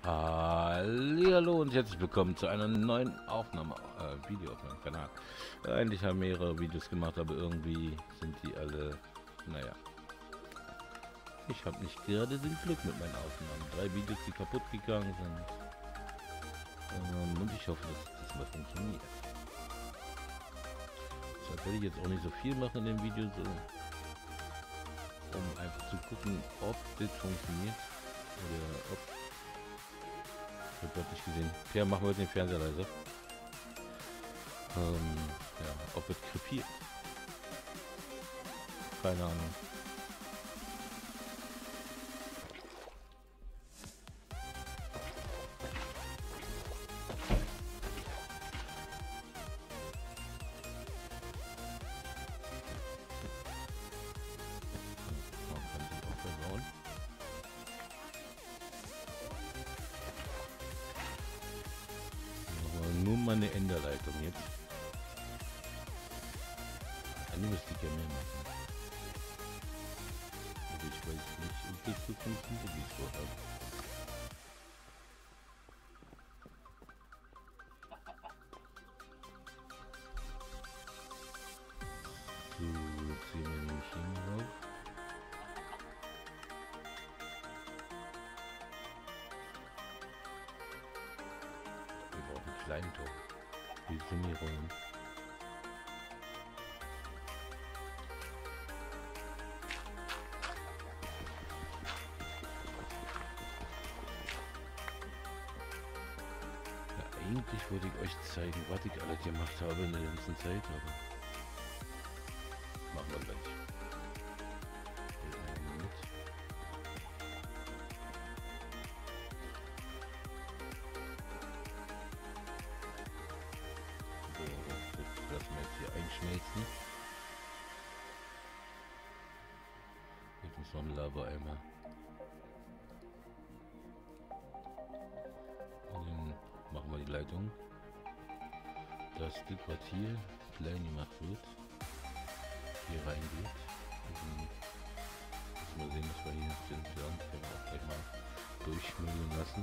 Hallo und herzlich willkommen zu einer neuen Aufnahme, Video auf meinem Kanal. Eigentlich haben mehrere Videos gemacht, aber irgendwie sind die alle, naja. Ich habe nicht gerade den Glück mit meinen Aufnahmen. 3 Videos, die kaputt gegangen sind. Und ich hoffe, dass das mal funktioniert. Deshalb werde ich jetzt auch nicht so viel machen in dem Video, so, um einfach zu gucken, ob das funktioniert oder ob... Ich habe nicht gesehen. Per, machen wir den Fernseher leise. Ja, ob es krepiert. Keine Ahnung. Man kann sich auch versauen. Nur meine Enderleitung jetzt. Eigentlich müsste ich ja mehr machen. Aber ich weiß nicht, ob das so funktioniert, wie ich es vorhabe. So, jetzt sehen wir nämlich hier drauf. Wir brauchen einen kleinen Tor. Wie sind die Rollen? Eigentlich wollte ich euch zeigen, was ich alles gemacht habe in der ganzen Zeit, aber machen wir gleich. Moment. So, das lassen wir jetzt hier einschmelzen. Jetzt muss noch ein Lava-Eimer. Machen wir die Leitung, dass das, was hier klein gemacht wird, hier reingeht. Müssen wir sehen, dass wir hier den Sand auch gleich mal durchschmügeln lassen.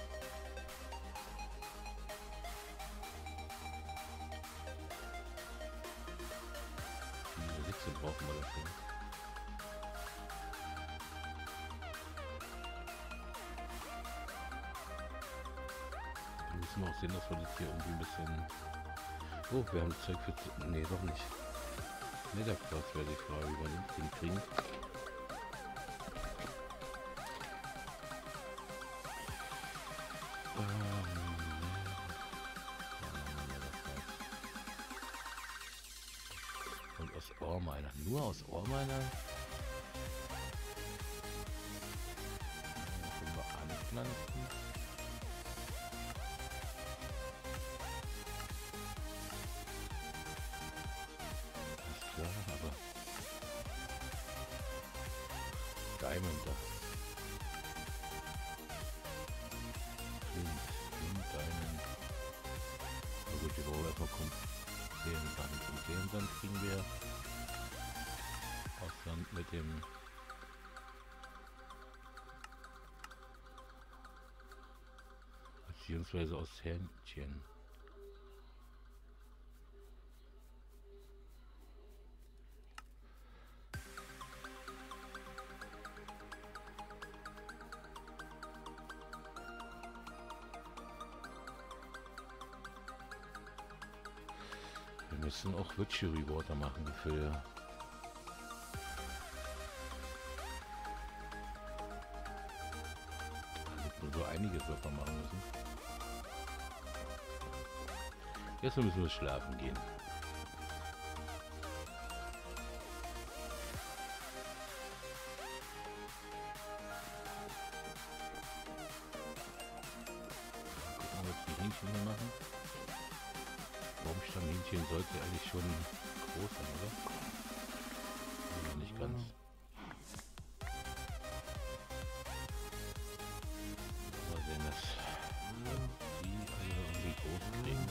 Diese Hitze brauchen wir dafür. Wir müssen auch sehen, dass wir das hier irgendwie ein bisschen... Oh, wir haben Zeug für... Nee, doch nicht. Netherquarz wäre die Frage, wie wir den kriegen. Und aus Ohrminer. Nur aus Ohrminer? Können wir anpflanzen. Ja, aber Diamond da. Flint Diamond. Na gut, wir brauchen erstmal Seelensand. Und Seelensand kriegen wir aus Sand mit dem beziehungsweise aus Hähnchen. Wir müssen auch Witchery Water machen für so einiges, was wir machen müssen. Jetzt müssen wir schlafen gehen. Gucken, was die Hähnchen hier machen. Baumstammhähnchen sollte eigentlich schon groß sein, oder? Ja, nicht ganz. Mal sehen, dass die alle irgendwie groß kriegen.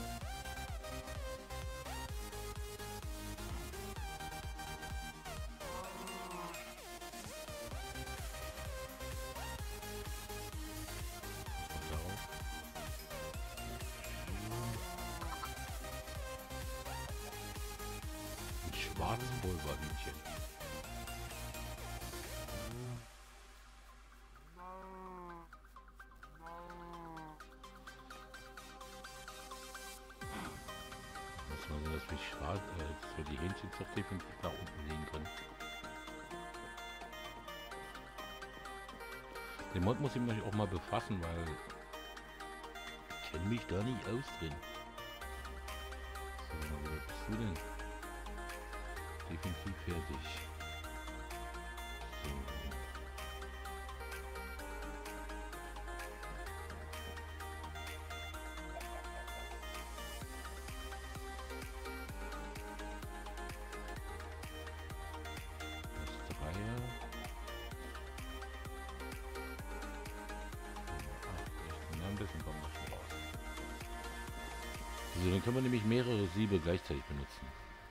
Schwarzpulverhühnchen. Muss man sehen, dass wir die Hähnchen doch definitiv nach unten legen können. Den Mod muss ich mich auch mal befassen, weil ich kenne mich da nicht aus drin. So, wie bist du denn? Definitiv fertig. So. Das Dreier. Ein bisschen kommt das schon raus. So, dann können wir nämlich mehrere Siebe gleichzeitig benutzen.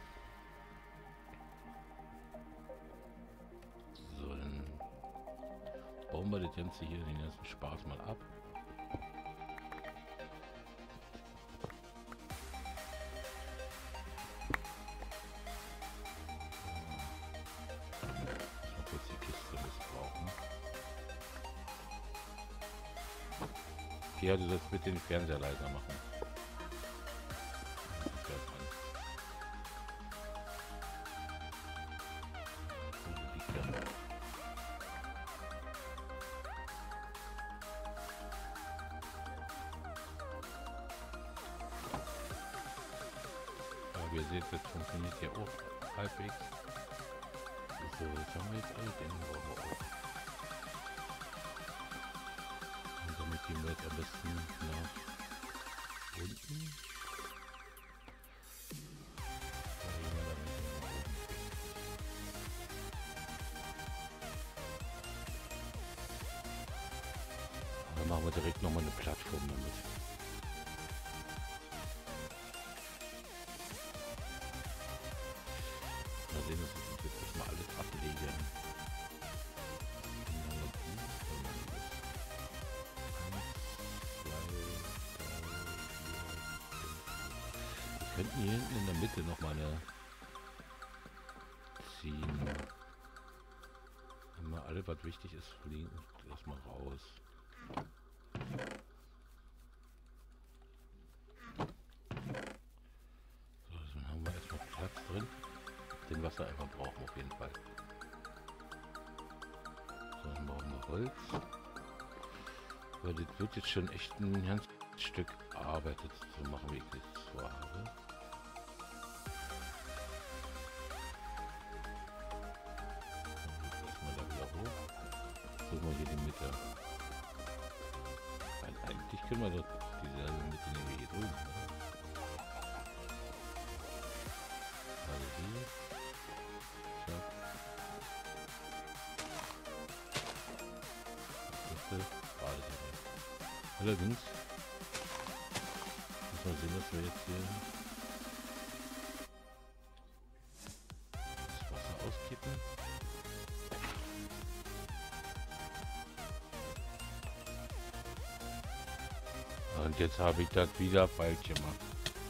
So, dann bauen wir das Ganze hier, den ganzen Spaß mal ab. Mal kurz die Kiste missbrauchen. Okay, du sollst bitte den Fernseher leiser machen. Aber ihr seht, das funktioniert ja auch halbwegs. So, jetzt haben wir jetzt alle Dinge auch. Und damit gehen wir jetzt am besten nach unten. Dann machen wir direkt nochmal eine Plattform damit. Mal sehen, dass wir jetzt erstmal alles ablegen. Wir könnten hier hinten in der Mitte noch mal eine ziehen. Immer alles, was wichtig ist, fliegen erstmal raus. So, dann haben wir erstmal Platz drin. Den Wasser einfach brauchen auf jeden Fall. So, dann brauchen wir Holz. Aber das wird jetzt schon echt ein ganz Stück Arbeit jetzt zu machen, wie ich das vorhabe. Dann erstmal da wieder hoch. Suchen wir hier die Mitte. Eigentlich können wir doch diese Mitte nehmen wir hier drüben. Also hier. Allerdings muss man sehen, dass wir jetzt hier das Wasser auskippen. Und jetzt habe ich das wieder falsch gemacht.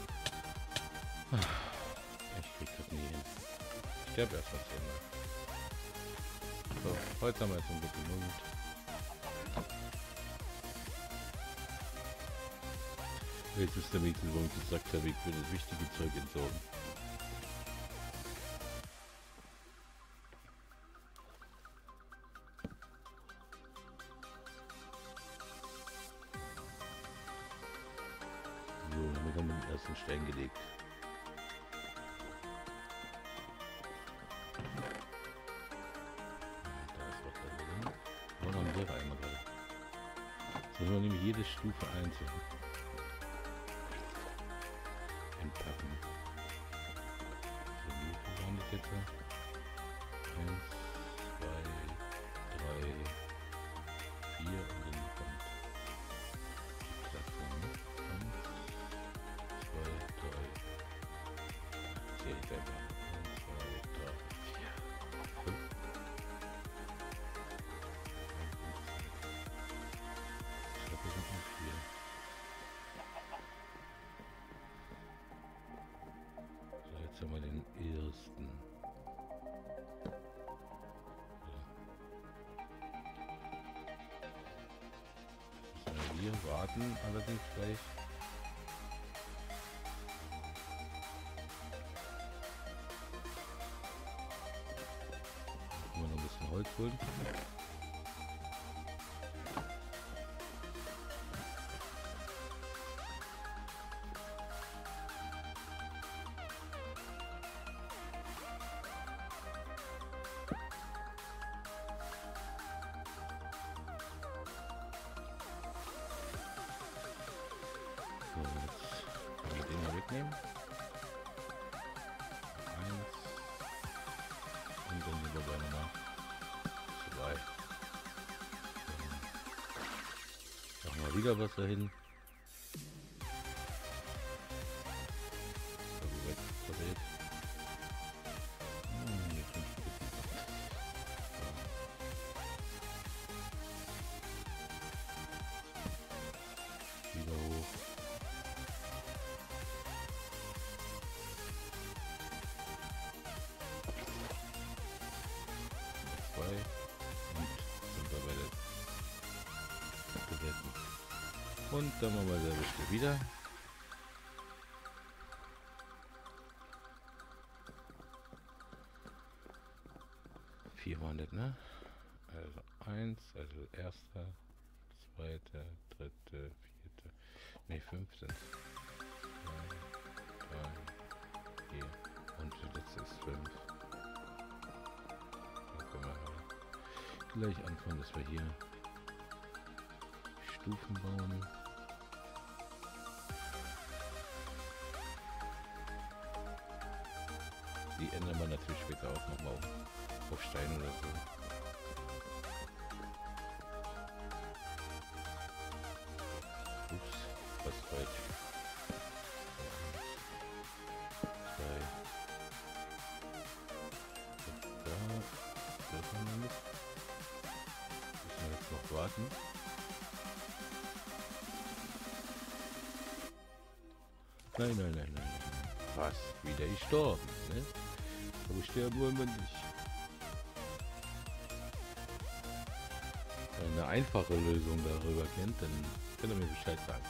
Ich krieg das nie hin. Ich sterbe erst was hier. So, heute haben wir jetzt einen guten Mund. Jetzt ist der Weg, wo ich gesagt habe, ich will das wichtige Zeug entsorgen. So, damit haben wir den ersten Stein gelegt. Da ist was drin. Und noch ein Lehrer einmal gerade. Jetzt müssen wir nämlich jede Stufe einzeln entpacken. So, wie viel waren das jetzt? 1, 2, 3, 4 und dann kommt die Plattform. 1, 2, 3. Zähle ich einfach. 1, 2, 3, 4, 5. Ich glaube, wir sind nur 4. Jetzt haben wir den ersten. So. Müssen wir hier warten, allerdings gleich. Noch ein bisschen Holz holen. So, jetzt können wir den mal wegnehmen. Eins. Und dann nehmen wir bei Nummer 2. Machen wir wieder was dahin. So, weg verdreht. Jetzt sind wir wieder hoch. Und sind wir bei der dritten. Und dann machen wir selbe Stelle wieder. Viermal nicht, ne? Also 1, also erster, zweiter, dritte, vierte, ne 5 sind 2, 3, 4 und die letzte ist 5. Können wir gleich anfangen, dass wir hier Stufen bauen. Die ändern wir natürlich später auch nochmal auf Stein oder so. Ups, was falsch. 2. Da. Das haben wir nicht. Müssen wir jetzt noch warten. Nein, nein, nein, nein. Was? Wieder gestorben, ne? Aber sterben wollen wir nicht. Wenn ihr eine einfache Lösung darüber kennt, dann könnt ihr mir Bescheid sagen.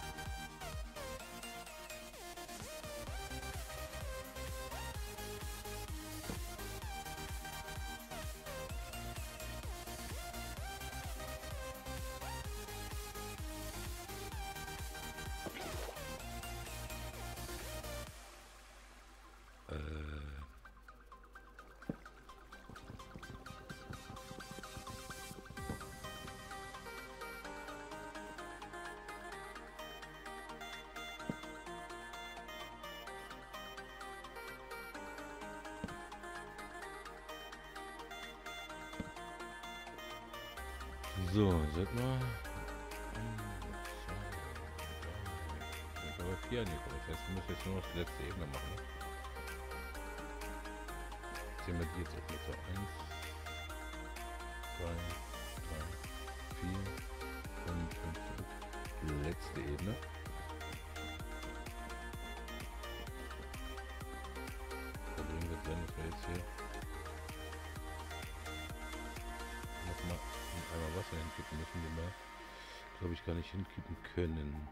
So, sag mal. Ich habe 4 angekommen. Das heißt, wir müssen jetzt nur noch die letzte Ebene machen. Sehen wir die jetzt auf Meter 1, 2, 3, 4, 5, 5, letzte Ebene. Problem wird sein, dass wir jetzt hier nochmal einmal Wasser hinkippen müssen, den wir, glaube ich, gar nicht hinkippen können.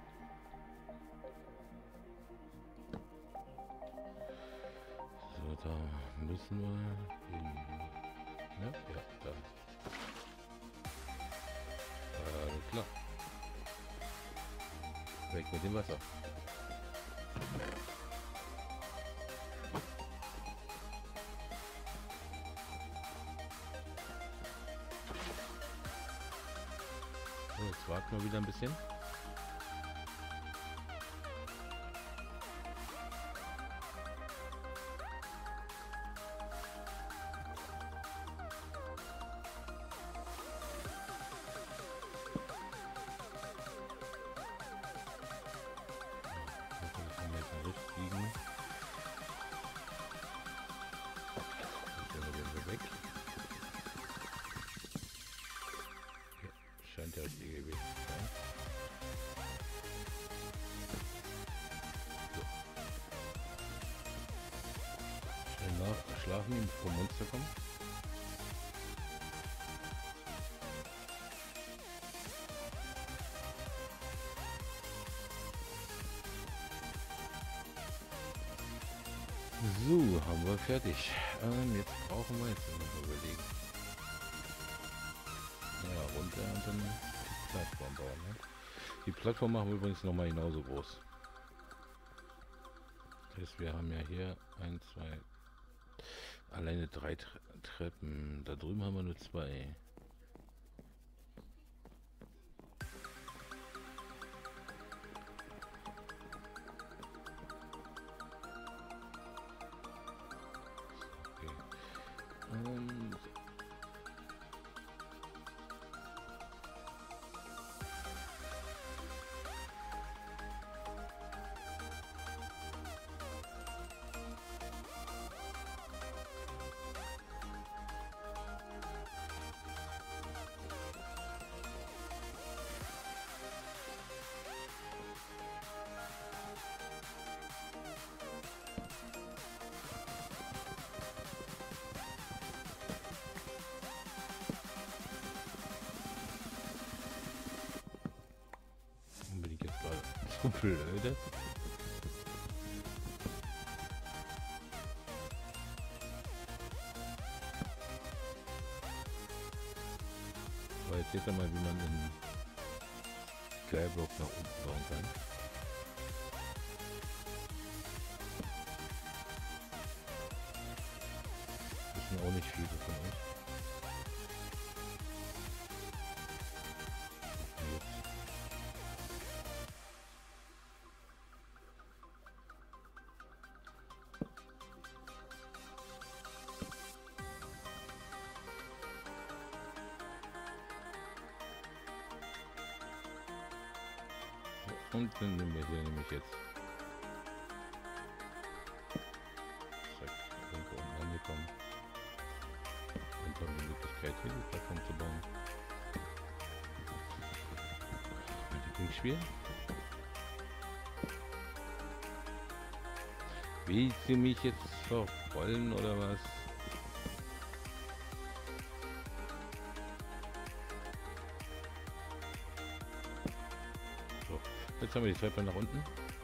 So, da müssen wir hin. Ne? Ja, da. Klar. Weg mit dem Wasser. So, jetzt warten wir wieder ein bisschen. Weg. Ja, scheint der richtige gewesen zu sein. So. schlafen ihn, bevor Monster kommt. So, haben wir fertig. Jetzt brauchen wir jetzt noch überlegen. Ja, runter und dann die Plattform bauen. Ne? Die Plattform machen wir übrigens nochmal genauso groß. Das heißt, wir haben ja hier 1, 2, alleine 3 Treppen. Da drüben haben wir nur 2. So blöde. So, jetzt seht ihr mal, wie man einen Skyblock nach unten bauen kann. Das sind auch nicht viele von euch. Und dann nehmen wir hier nämlich jetzt zack, irgendwo unten angekommen und haben die Möglichkeit hier die Plattform zu bauen. Mein Lieblingsspiel. Wie sie mich jetzt verrollen oder was? Jetzt haben wir die Treppe nach unten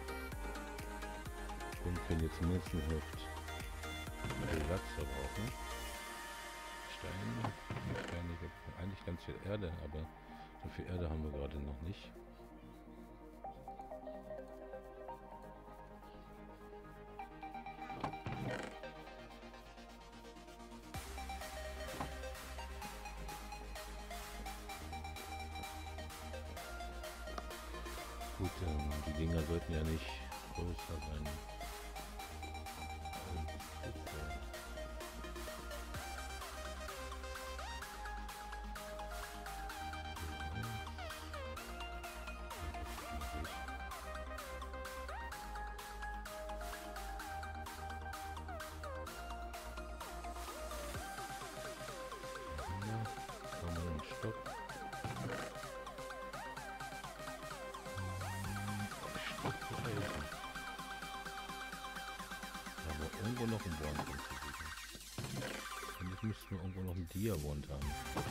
und können jetzt mindestens noch Platz verbrauchen. Steine, eigentlich ganz viel Erde, aber so viel Erde haben wir gerade noch nicht. Gut, die Dinger sollten ja nicht größer sein. Stopp. Aber irgendwo noch ein Wand hinzufügen. Und jetzt müssten wir irgendwo noch ein Dia-Wand haben.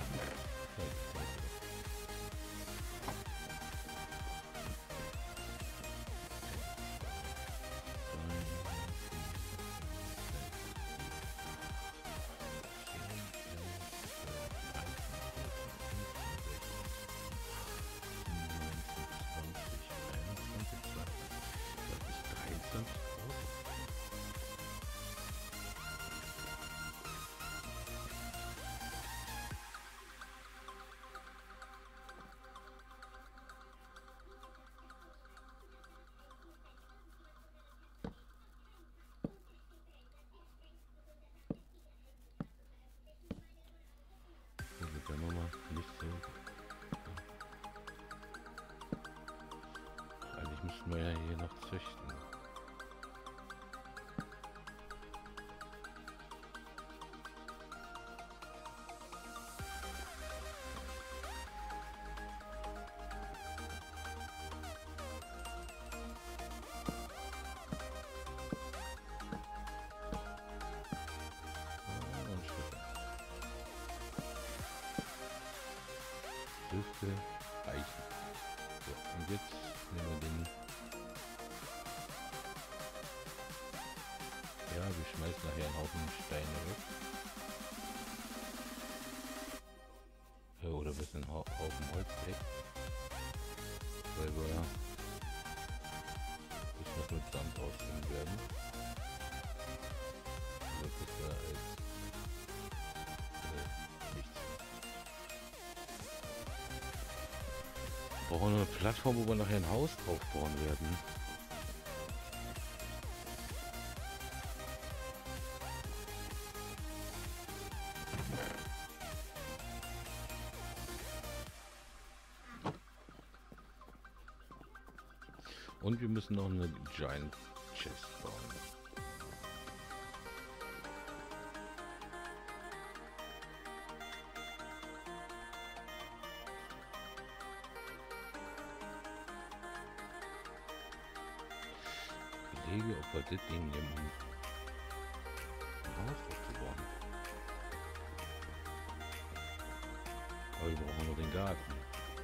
Der Nummer nicht so. Eigentlich müssten wir ja hier noch züchten. dürfte reichen. So, und jetzt nehmen wir den. Ja, wir schmeißen nachher einen Haufen Steine weg. Ja, oder wir sind einen Haufen Holz weg. Weil wir das noch mit Sand ausfüllen werden. Also besser als nichts. Wir brauchen eine Plattform, wo wir nachher ein Haus drauf bauen werden. Und wir müssen noch eine Giant Chest bauen. Ich überlege, ob wir das Ding nehmen, um ein Haus aufzubauen. Aber wir brauchen nur den Garten.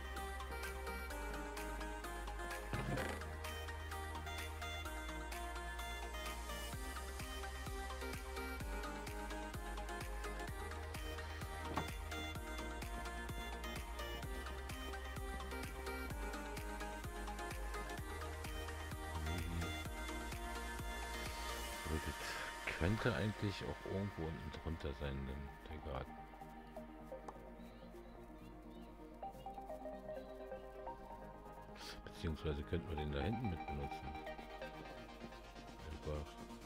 Das könnte eigentlich auch irgendwo unten drunter sein, der Garten. Beziehungsweise könnten wir den da hinten mit benutzen. Einfach.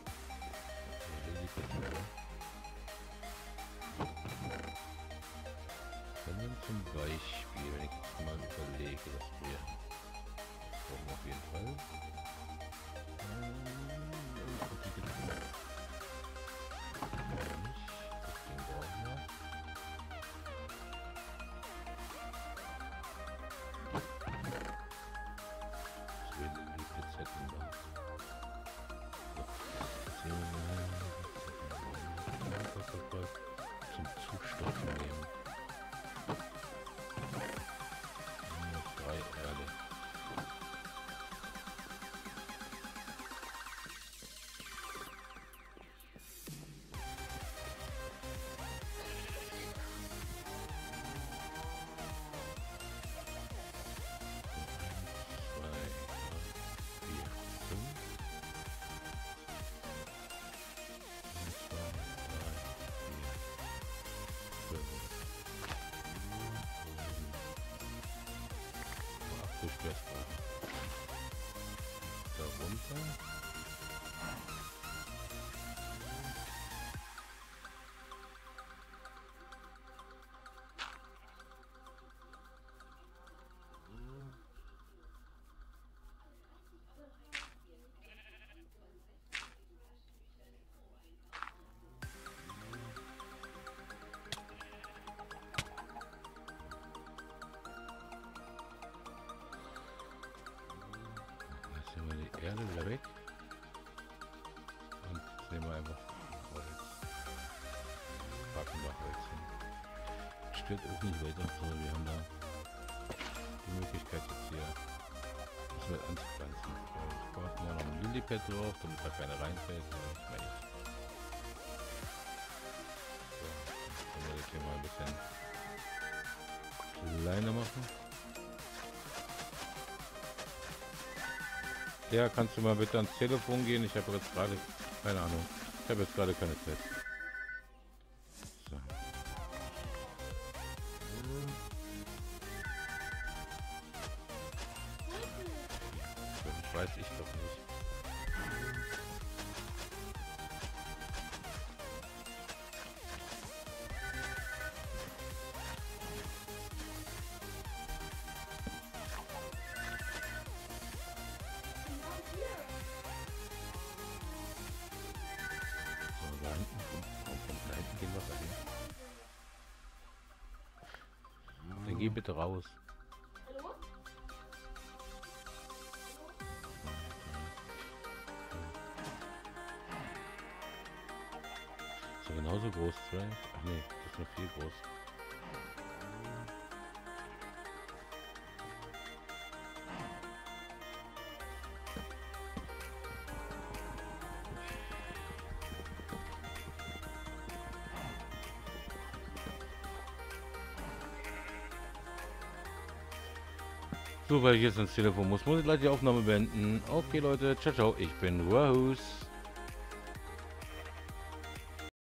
Wenn man zum Beispiel, wenn ich jetzt mal überlege, dass wir brauchen auf jeden Fall. Zum Zustopfen nehmen. 3 Erde. Darunter. Erde wieder weg und jetzt nehmen wir einfach Holz. Packen wir Holz hin. Stört auch nicht weiter, sondern wir haben da die Möglichkeit jetzt hier das mit anzupflanzen. Ich brauche noch ein Lillipad drauf, damit da keine reinfällt. Ja, ich meine ich. So, jetzt können wir das hier mal ein bisschen kleiner machen. Ja, kannst du mal bitte ans Telefon gehen? Ich habe jetzt gerade, keine Ahnung, ich habe jetzt gerade keine Zeit. So. Das weiß ich doch nicht. Dann geh bitte raus. Hallo? Ist ja genauso groß, 12? Ach nee, das ist noch viel groß. So, weil ich jetzt ins Telefon muss ich gleich die Aufnahme beenden. Okay, Leute, ciao, ciao, ich bin Rose.